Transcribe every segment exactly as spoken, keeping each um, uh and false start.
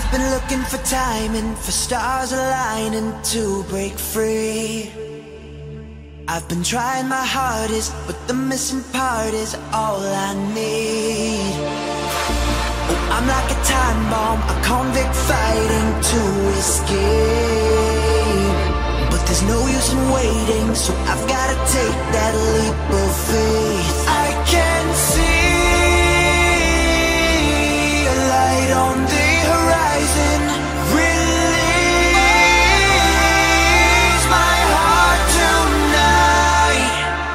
I've been looking for timing, for stars aligning to break free. I've been trying my hardest, but the missing part is all I need. Oh, I'm like a time bomb, a convict fighting to escape. But there's no use in waiting, so I've gotta take that leap of faith. I can see a light on the horizon. Release my heart tonight.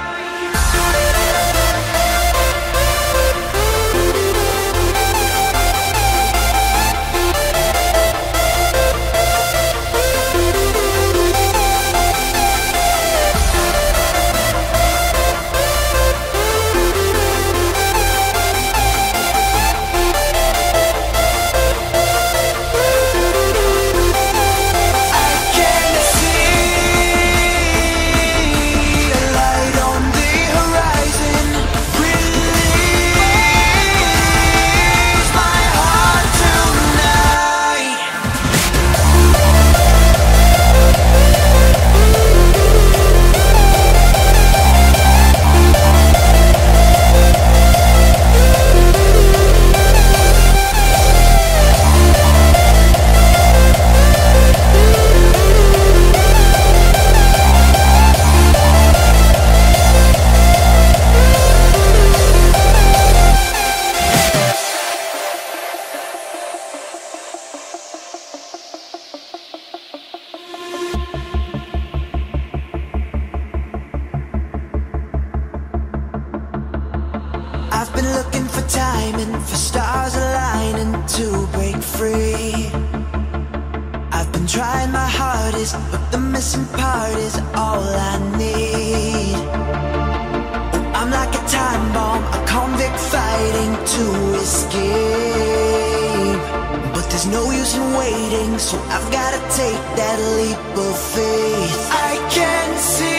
I've been looking for timing, for stars aligning to break free. I've been trying my hardest, but the missing part is all I need. I'm like a time bomb, a convict fighting to escape. But there's no use in waiting, so I've gotta take that leap of faith. I can see